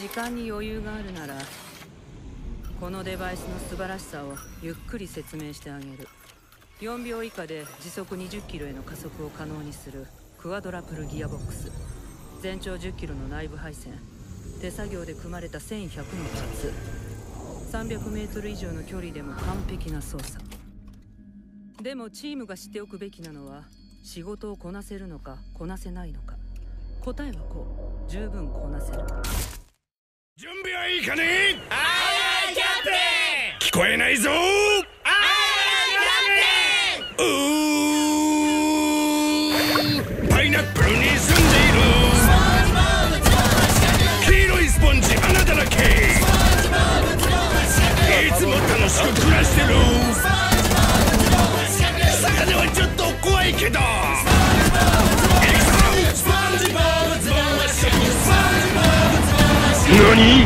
時間に余裕があるならこのデバイスの素晴らしさをゆっくり説明してあげる。4秒以下で時速20キロへの加速を可能にするクワドラプルギアボックス、全長10キロの内部配線、手作業で組まれた1100のパーツ、300メートル以上の距離でも完璧な操作。でもチームが知っておくべきなのは仕事をこなせるのかこなせないのか。答えはこう、十分こなせる。 準備はいいかね。 はいはいキャプテン。 聞こえないぞ。 はいはいキャプテン。パイナップルに住んでいる黄色いスポンジ穴だらけ。いつも楽しく暮らしてる。魚はちょっと怖いけど何？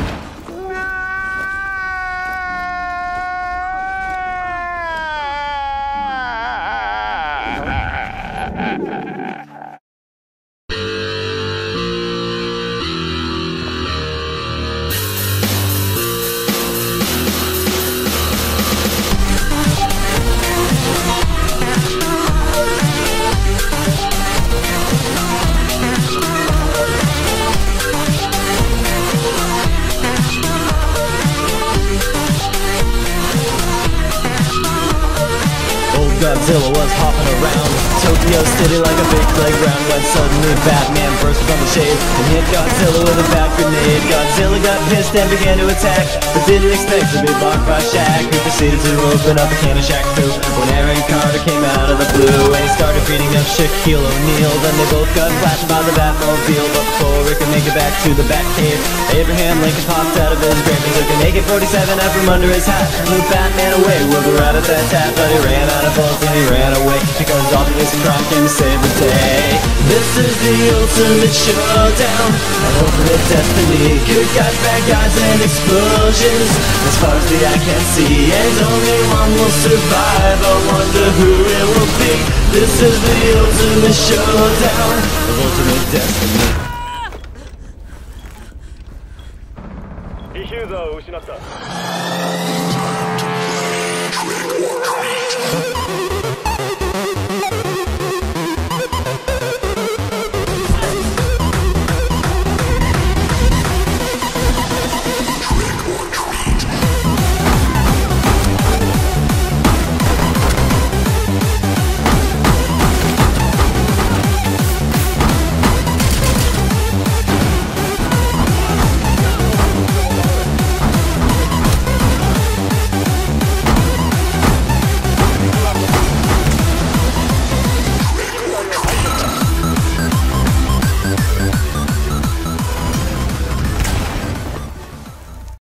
Godzilla was hopping around Tokyo City like a big playground when suddenly Batman burst from the shade and hit Godzilla with a bat grenade. Godzilla got pissed and began to attack, but didn't expect to be blocked by Shaq, who proceeded to open up a can of Shaq Fu when Aaron Carter came out of the blue and he started beating up Shaquille O'Neal. Then they both got flattened by the Batmobile, but before Rick could make it back to the Batcave, Abraham Lincoln popped out of his grave and took an AK-47 out from under his hat and blew Batman away with a rat-a-tat-tat. But he ran out of bullets and he ran away because all the innocent crime came to save the day. This is the ultimate showdown, an ultimate destiny. Good guys, bad guys, and explosions as far as the eye can see, and only one will survive. I wonder who it will be. This is the ultimate showdown of ultimate destiny. ディフューザーを失った。